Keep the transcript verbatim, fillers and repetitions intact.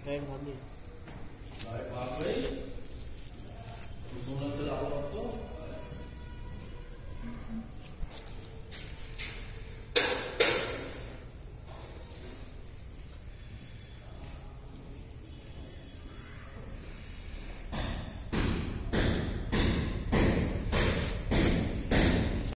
Light बंद है। Light भाग गई तो सोना चला लो अब तो।